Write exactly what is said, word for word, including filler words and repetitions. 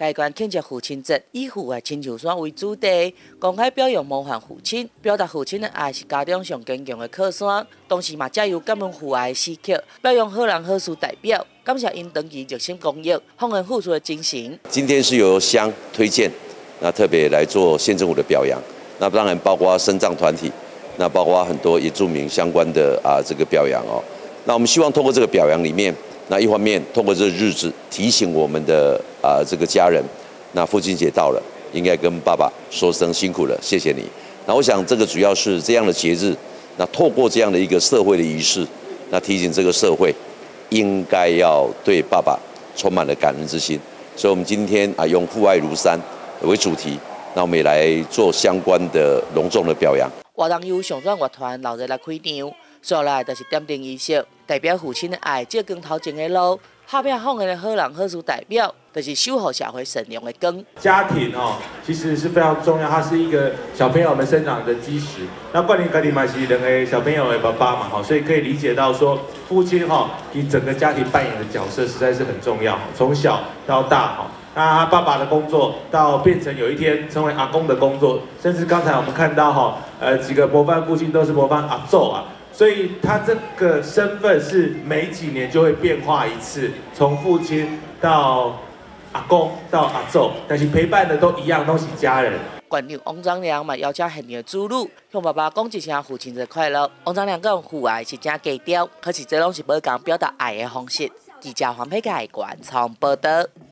该馆庆祝父亲节，以父爱亲像山为主题，公开表扬模范父亲，表达父亲的爱是家中上坚强的靠山。同时嘛，借由感恩父爱的诗曲，表扬好人好事代表，感谢因长期热心公益、奉献付出的精神。 今天是由乡推荐，那特别来做县政府的表扬，那当然包括身障团体，那包括很多原住民相关的啊这个表扬哦。那我们希望透过这个表扬里面。 那一方面，通过这个日子提醒我们的啊、呃、这个家人，那父亲节到了，应该跟爸爸说声辛苦了，谢谢你。那我想这个主要是这样的节日，那透过这样的一个社会的仪式，那提醒这个社会应该要对爸爸充满了感恩之心。所以，我们今天啊用父爱如山为主题，那我们也来做相关的隆重的表扬。 活动由上转乐团老热来开场。 接下来就是点灯仪式，代表父亲的爱，照光头前的路；打拼奉献的好人好事代表，就是守护社会善良的光。 家庭哦，其实是非常重要，它是一个小朋友们生长的基石。那冠霖家庭嘛是两个小朋友的爸爸嘛，哈，所以可以理解到说，父亲哈，以整个家庭扮演的角色实在是很重要，从小到大哈。 那他爸爸的工作，到变成有一天成为阿公的工作，甚至刚才我们看到哈，呃，几个模范父亲都是模范阿祖啊。 所以他这个身份是每几年就会变化一次，从父亲到阿公到阿祖，但是陪伴的都一样，都是家人。 馆长王章良嘛邀请现场的子女向爸爸讲一声父亲节快乐。王章良讲父爱是真低调，可是这拢是要讲表达爱的方式。记者黄佩凯馆长报道。